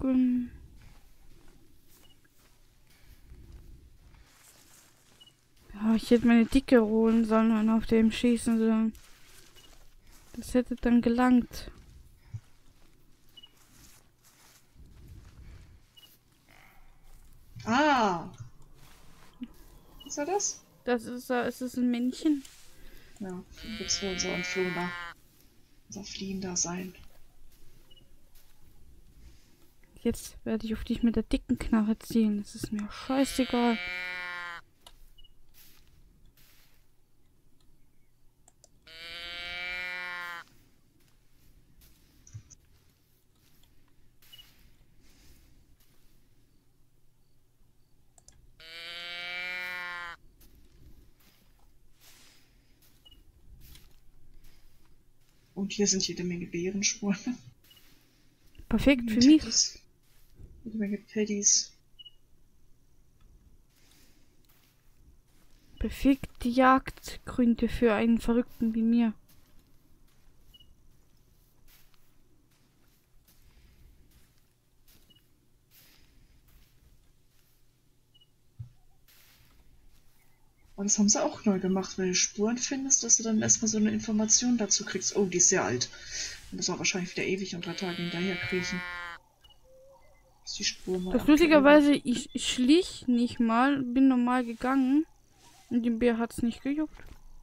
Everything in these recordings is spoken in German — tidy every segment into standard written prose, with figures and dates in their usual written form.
suchen. Ja, ich hätte meine Dicke holen sollen und auf dem schießen sollen. Das hätte dann gelangt. Ah! Ist er das? Das ist, ist es ein Männchen? Ja, wird wohl so ein Flohner. Unser Fliehender sein. Jetzt werde ich auf dich mit der dicken Knarre ziehen. Das ist mir scheißegal. Und hier sind jede Menge Bärenspuren. Perfekt für mich. Teddys. Jede Menge Teddys. Perfekte Jagdgründe für einen Verrückten wie mir. Und das haben sie auch neu gemacht, wenn du Spuren findest, dass du dann erstmal so eine Information dazu kriegst. Oh, die ist sehr alt. Da muss auch wahrscheinlich wieder ewig und 3 Tage hinterher kriechen. Bis die Spur mal Das aktuell war. lustigerweise, ich schlich nicht mal, bin normal gegangen und dem Bär hat's nicht gejuckt.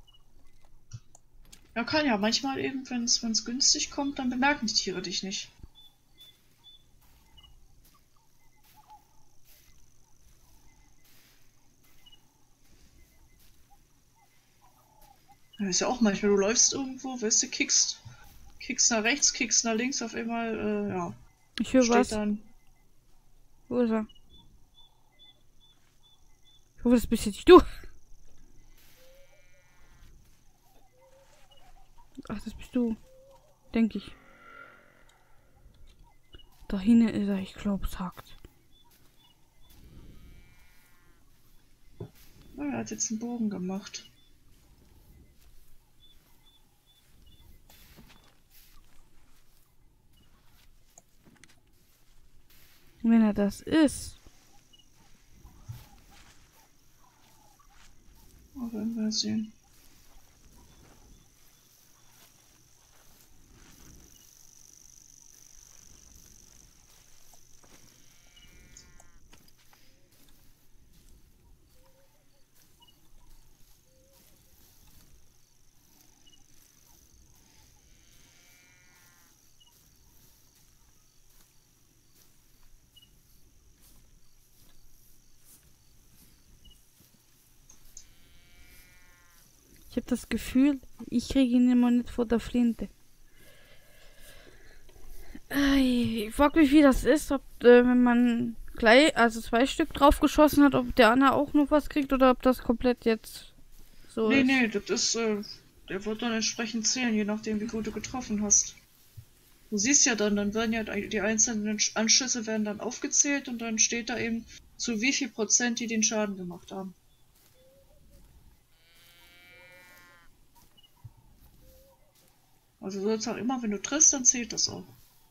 Ja, kann ja. Manchmal eben, wenn es günstig kommt, dann bemerken die Tiere dich nicht. Ja, ist ja auch manchmal, du läufst irgendwo, weißt du, kickst nach rechts, kickst nach links, auf einmal, ja, Ich höre steht was. dann. Wo ist er? Ich hoffe, das bist jetzt nicht du. Ach, das bist du. Denke ich. Da hinten ist er, ich glaube, sagt. Oh, er hat jetzt einen Bogen gemacht. Wenn er das ist. Oh, werden wir sehen. Ich habe das Gefühl, ich kriege ihn immer nicht vor der Flinte. Ich frage mich, wie das ist, ob wenn man gleich, also 2 Stück drauf geschossen hat, ob der Anna auch noch was kriegt oder ob das komplett jetzt so Nee, ist. nee, das ist, der wird dann entsprechend zählen, je nachdem, wie gut du getroffen hast. Du siehst ja dann werden ja die einzelnen Anschüsse werden dann aufgezählt und dann steht da eben, zu wie viel Prozent die den Schaden gemacht haben. Also sozusagen immer, wenn du triffst, dann zählt das auch.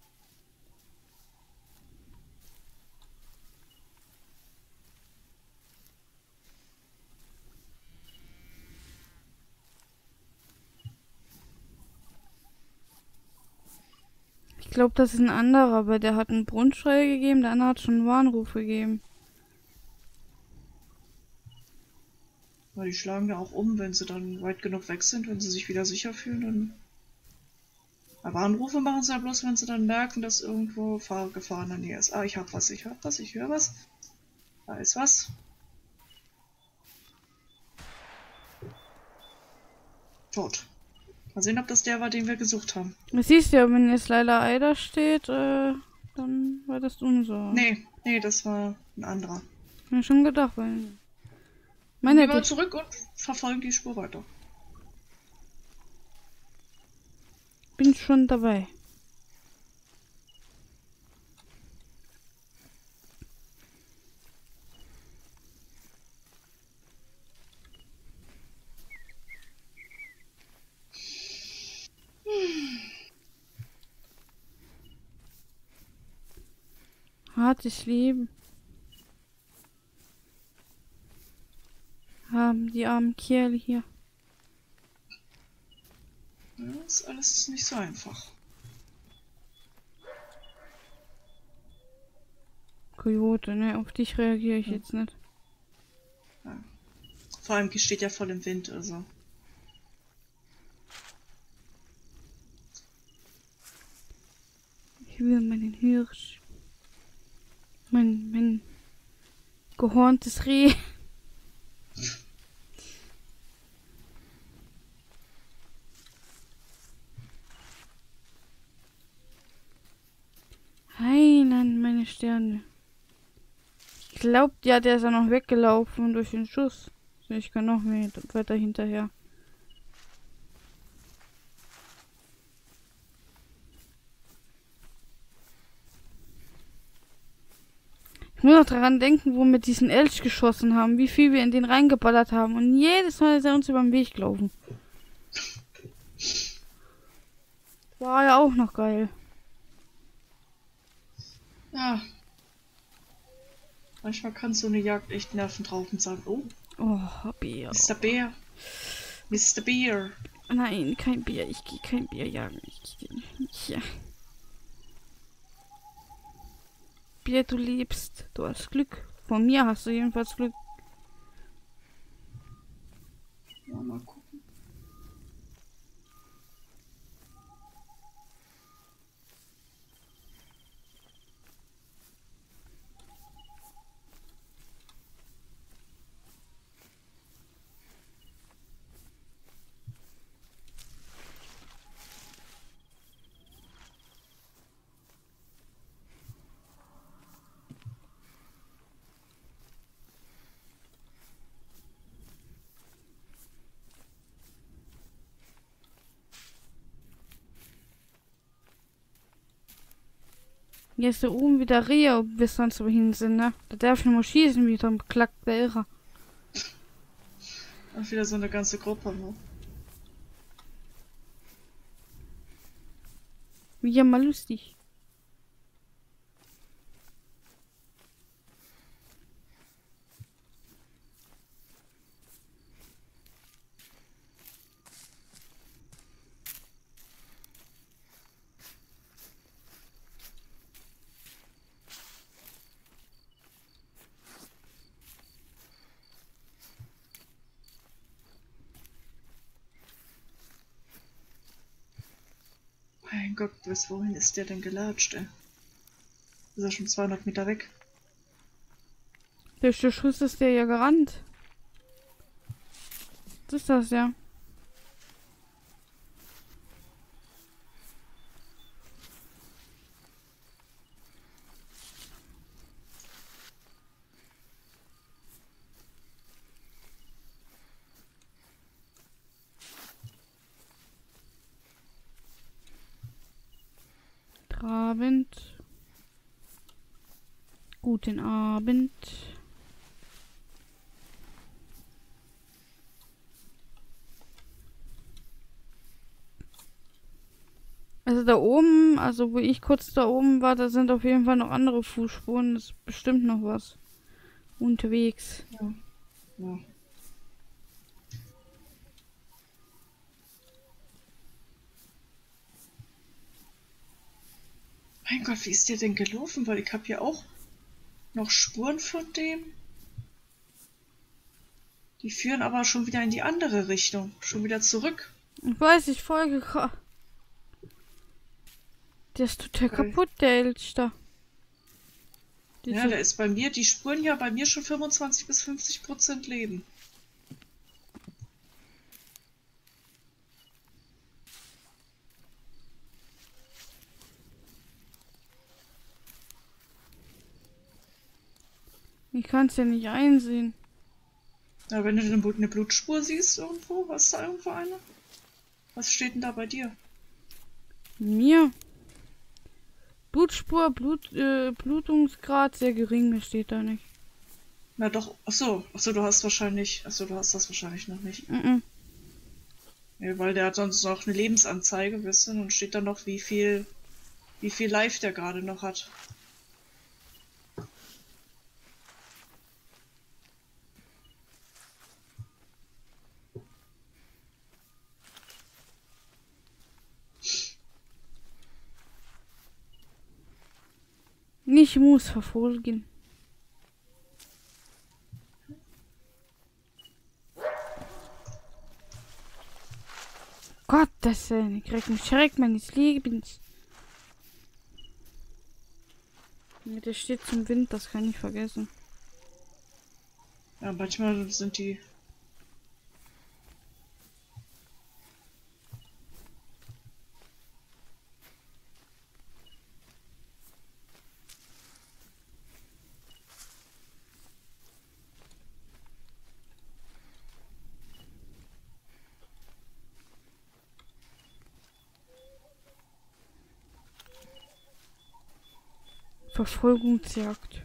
Ich glaube, das ist ein anderer, aber der hat einen Brunnenschrei gegeben, der andere hat schon einen Warnruf gegeben. Weil die schlagen ja auch um, wenn sie dann weit genug weg sind, wenn sie sich wieder sicher fühlen. Dann... Aber Anrufe machen sie ja bloß, wenn sie dann merken, dass irgendwo Gefahr in der Nähe ist. Ah, ich hab was, ich höre was. Da ist was. Tot. Mal sehen, ob das der war, den wir gesucht haben. Das siehst du ja, wenn jetzt Laila Eider steht, dann war das unser. Nee, nee, das war ein anderer. Hab mir schon gedacht, weil. Dann Meine gehen wir die. zurück und verfolgen die Spur weiter. Bin schon dabei. Hartes Leben. Haben die armen Kerle hier. Ja, ist alles nicht so einfach. Coyote, ne? Auf dich reagiere ich jetzt nicht. Ja. Vor allem, die steht ja voll im Wind, also. Ich will meinen Hirsch. Mein gehorntes Reh. Heiland, meine Sterne. Ich glaub, ja, der ist ja noch weggelaufen durch den Schuss. Ich kann noch mehr weiter hinterher. Ich muss noch daran denken, wo wir diesen Elch geschossen haben, wie viel wir in den reingeballert haben. Und jedes Mal ist er uns über den Weg gelaufen. War ja auch noch geil. Ja. Manchmal kann so eine Jagd echt nervenraubend sein. Oh, Oh, Bier. Mr. Bär. Mr. Beer. Nein, kein Bier. Ich gehe kein Bier jagen. Ja. Bier, du liebst. Du hast Glück. Von mir hast du jedenfalls Glück. Ja, mal gucken. Hier ist da oben wieder Rehe, ob wir sonst wohin sind, ne? Da darf ich nur mal schießen, wie so ein beklackter Irrer. Und wieder so eine ganze Gruppe, ne? Wie ja mal lustig. Mein Gott, bis wohin ist der denn gelatscht, ey? Ist er schon 200 Meter weg? Durch den Schuss ist der ja gerannt. Was ist das ja? Abend. Guten Abend. Also da oben, also wo ich kurz da oben war, da sind auf jeden Fall noch andere Fußspuren. Das ist bestimmt noch was unterwegs. Ja. Ja. Mein Gott, wie ist der denn gelaufen? Weil ich habe ja auch noch Spuren von dem. Die führen aber schon wieder in die andere Richtung. Schon wieder zurück. Ich weiß, ich folge gerade. Der ist total kaputt, der Elch da. Ja, der ist bei mir, die Spuren ja bei mir schon 25 bis 50% Leben. Ich kann es ja nicht einsehen. Ja, wenn du eine Blutspur siehst irgendwo, hast du da irgendwo eine? Was steht denn da bei dir? Mir? Blutspur, Blutungsgrad sehr gering, mehr steht da nicht. Na doch, achso, du hast das wahrscheinlich noch nicht. Mhm. Ja, weil der hat sonst noch eine Lebensanzeige, wissen, und steht da noch, wie viel Life der gerade noch hat. Ich muss verfolgen. Gottes Willen, ich krieg einen Schreck meines Lebens. Der steht zum Wind, das kann ich vergessen. Ja, manchmal sind die... Verfolgungsjagd.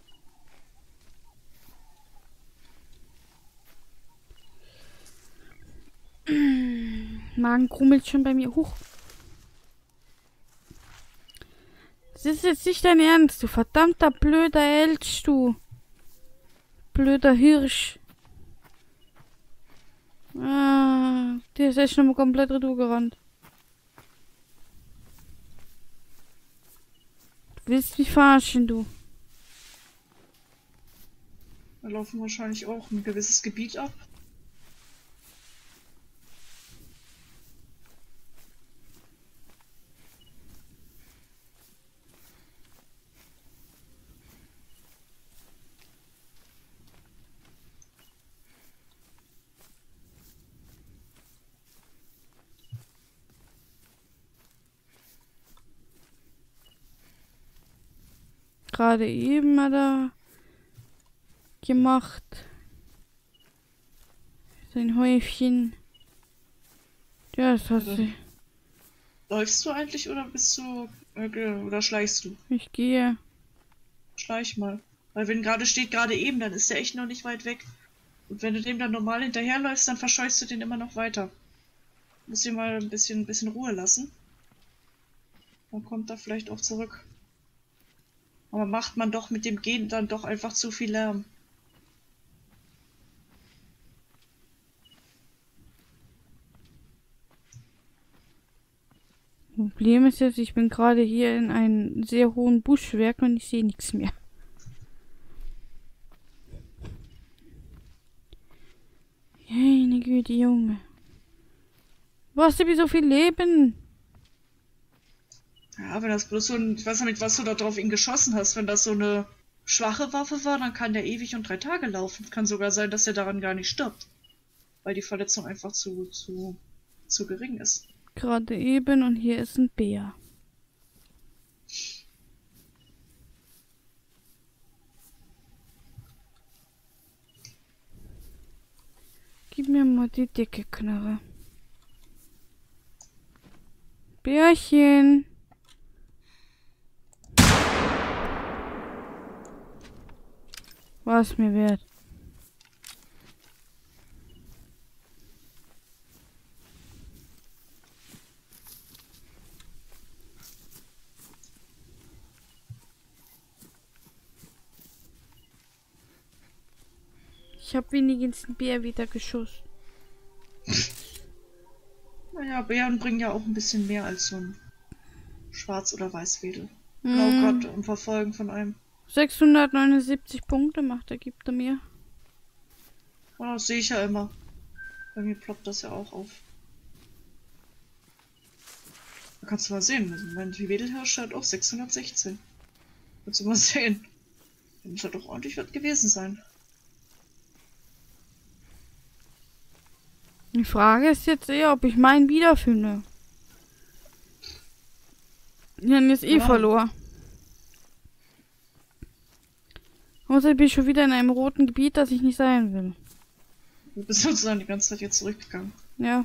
Magen krummelt schon bei mir. Huch. Das ist jetzt nicht dein Ernst, du verdammter blöder Elch, du. Blöder Hirsch. Ah, der ist echt nochmal komplett retour gerannt. Du willst mich verarschen, du. Da laufen wahrscheinlich auch ein gewisses Gebiet ab. Gerade eben hat er gemacht. Sein Häufchen. Ja, das hat sie. Läufst du eigentlich oder bist du... oder schleichst du? Ich gehe. Schleich mal. Weil wenn gerade steht, gerade eben, dann ist der echt noch nicht weit weg. Und wenn du dem dann normal hinterherläufst, dann verscheuchst du den immer noch weiter. Musst ihm mal ein bisschen Ruhe lassen. Dann kommt er vielleicht auch zurück. Aber macht man doch mit dem Gehen dann doch einfach zu viel Lärm. Problem ist jetzt, ich bin gerade hier in einem sehr hohen Buschwerk und ich sehe nichts mehr. Meine Güte, Junge. Wo hast du wie so viel Leben? Ja, wenn das bloß so ein... Ich weiß nicht, was du da drauf ihn geschossen hast. Wenn das so eine schwache Waffe war, dann kann der ewig und 3 Tage laufen. Kann sogar sein, dass er daran gar nicht stirbt. Weil die Verletzung einfach zu gering ist. Gerade eben und hier ist ein Bär. Gib mir mal die dicke Knarre. Bärchen. War es mir wert. Ich habe wenigstens den Bär wieder geschossen. Naja, Bären bringen ja auch ein bisschen mehr als so ein Schwarz- oder Weißwedel. Genau, gerade im Verfolgen von einem. 679 Punkte gibt er mir. Ja, das sehe ich ja immer. Bei mir ploppt das ja auch auf. Da kannst du mal sehen, mein Wedelhirsch hat auch 616. Kannst du mal sehen. Da muss ja doch ordentlich was gewesen sein. Die Frage ist jetzt eher, ob ich meinen wiederfinde. Ich habe jetzt eh verloren. Außer bin ich schon wieder in einem roten Gebiet, das ich nicht sein will. Du bist sozusagen die ganze Zeit jetzt zurückgegangen. Ja.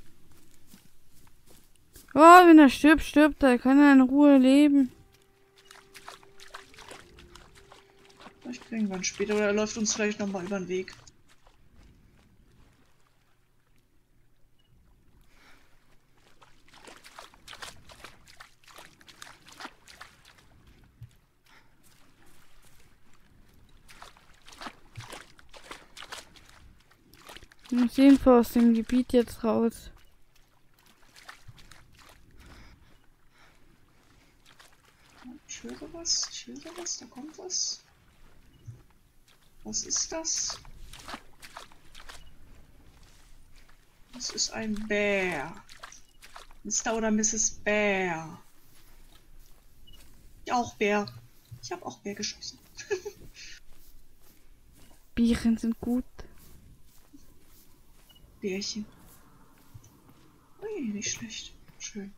Oh, wenn er stirbt, stirbt er. Kann er in Ruhe leben. Vielleicht irgendwann später, oder er läuft uns vielleicht nochmal über den Weg. Ich muss jedenfalls aus dem Gebiet jetzt raus. Ich höre was, da kommt was. Was ist das? Das ist ein Bär. Mr. oder Mrs. Bär. Auch Bär. Ich habe auch Bär geschossen. Bärchen sind gut. Bärchen. Ui, nicht schlecht. Schön.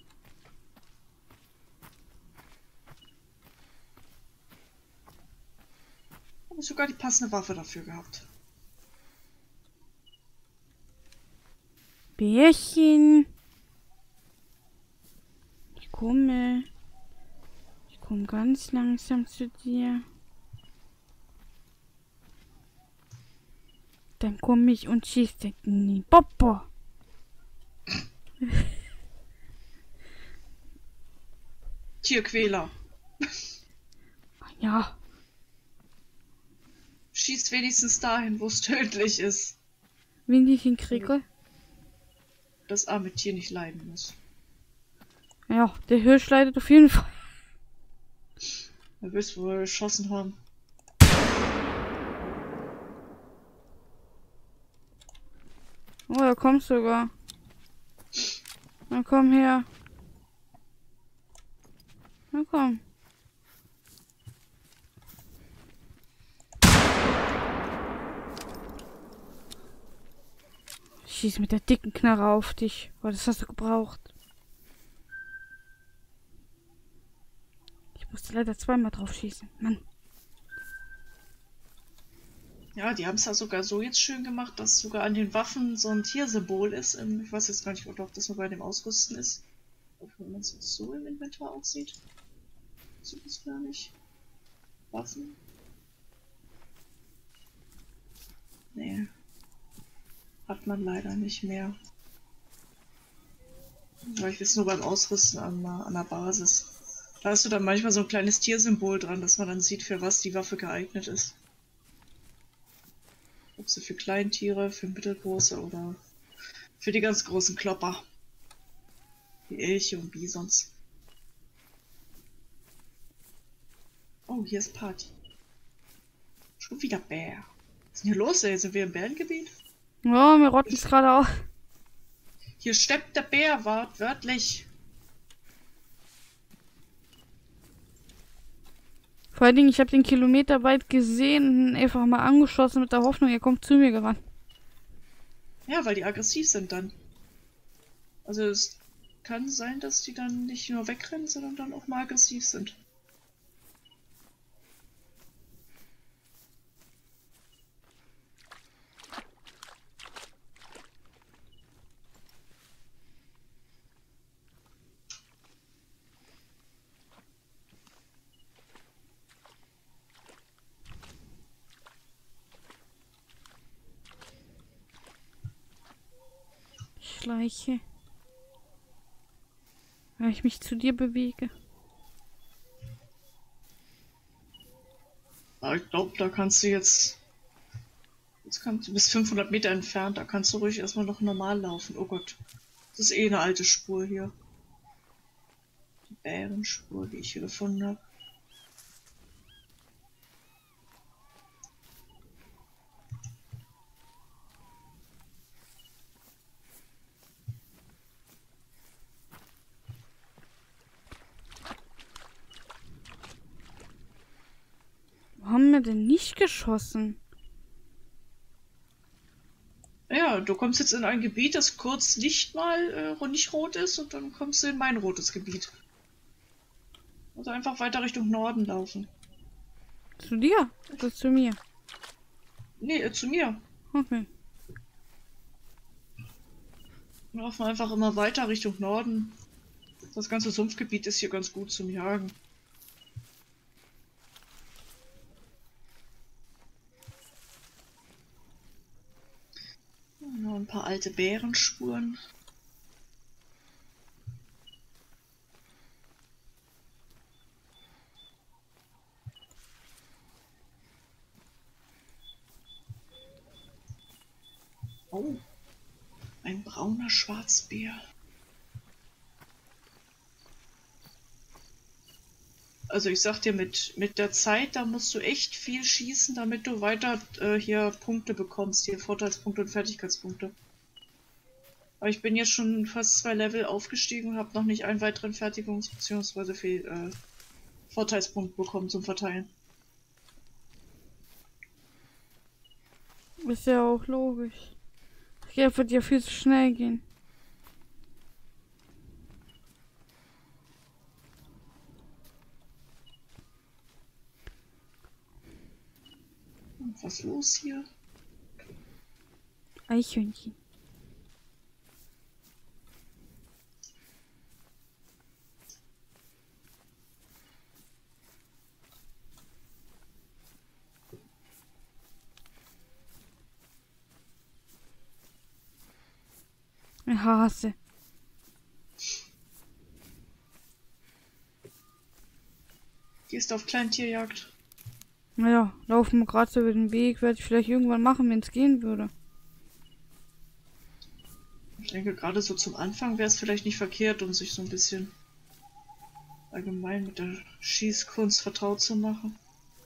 Habe sogar die passende Waffe dafür gehabt. Bärchen. Ich komme. Ich komme ganz langsam zu dir. Dann komme ich und schieße dich in die Popo. Tierquäler. Ja. Schießt wenigstens dahin, wo es tödlich ist. Wenn ich ihn kriege. Das arme Tier nicht leiden muss. Ja, der Hirsch leidet auf jeden Fall. Da wirst du wohl geschossen haben. Oh, er kommt sogar. Na komm her. Na komm. Schieß mit der dicken Knarre auf dich. Oh, das hast du gebraucht. Ich musste leider zweimal drauf schießen. Mann. Ja, die haben es ja sogar so jetzt schön gemacht, dass sogar an den Waffen so ein Tiersymbol ist. Ich weiß jetzt gar nicht, ob das nur bei dem Ausrüsten ist. Wenn man es jetzt so im Inventar aussieht. So ist es gar nicht. Waffen. Nee. Hat man leider nicht mehr. Vielleicht ist es nur beim Ausrüsten an der Basis. Da hast du dann manchmal so ein kleines Tiersymbol dran, dass man dann sieht, für was die Waffe geeignet ist. Ob sie für Kleintiere, für mittelgroße oder für die ganz großen Klopper. Wie Elche und Bisons. Oh, hier ist Party. Schon wieder Bär. Was ist denn hier los, ey? Sind wir im Bärengebiet? Ja, mir rotten es gerade auf. Hier steppt der Bär, wörtlich. Vor allen Dingen, ich habe den Kilometer weit gesehen und einfach mal angeschossen mit der Hoffnung, er kommt zu mir gerannt. Ja, weil die aggressiv sind dann. Also es kann sein, dass die dann nicht nur wegrennen, sondern dann auch mal aggressiv sind. Schleiche. Weil ich mich zu dir bewege. Aber ich glaube, da kannst du jetzt... du bist 500 Meter entfernt, da kannst du ruhig erstmal noch normal laufen. Oh Gott. Das ist eh eine alte Spur hier. Die Bärenspur, die ich hier gefunden habe. Wo haben wir denn nicht geschossen? Ja, du kommst jetzt in ein Gebiet, das kurz nicht mal nicht rot ist und dann kommst du in mein rotes Gebiet. Also einfach weiter Richtung Norden laufen. Zu dir? Oder zu mir? Nee, zu mir. Okay. Wir laufen einfach immer weiter Richtung Norden. Das ganze Sumpfgebiet ist hier ganz gut zum Jagen. Noch ein paar alte Bärenspuren. Oh, ein brauner Schwarzbär. Also ich sag dir, mit der Zeit, da musst du echt viel schießen, damit du weiter hier Punkte bekommst, hier Vorteilspunkte und Fertigkeitspunkte. Aber ich bin jetzt schon fast 2 Level aufgestiegen und habe noch nicht einen weiteren Fertigungs- bzw. Vorteilspunkt bekommen zum Verteilen. Ist ja auch logisch. Das wird ja viel zu schnell gehen. Und was los hier? Eichhörnchen. Ein Hase. Gehst auf Kleintierjagd. Naja, laufen wir gerade so über den Weg. Werde ich vielleicht irgendwann machen, wenn es gehen würde. Ich denke, gerade so zum Anfang wäre es vielleicht nicht verkehrt, um sich so ein bisschen allgemein mit der Schießkunst vertraut zu machen.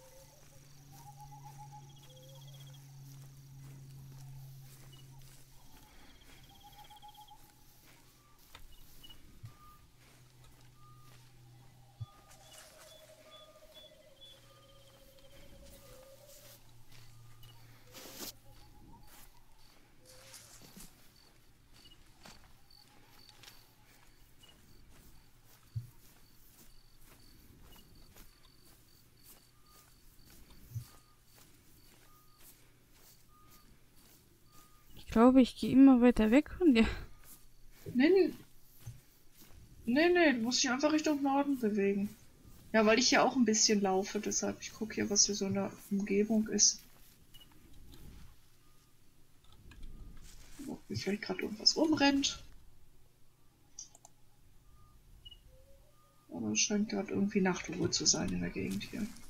Ich glaube, ich gehe immer weiter weg von dir. Nee, nee. Nee, du musst dich einfach Richtung Norden bewegen. Ja, weil ich hier auch ein bisschen laufe, deshalb ich gucke hier, was hier so in der Umgebung ist. Ob hier vielleicht gerade irgendwas rumrennt. Aber es scheint gerade irgendwie Nachtruhe zu sein in der Gegend hier.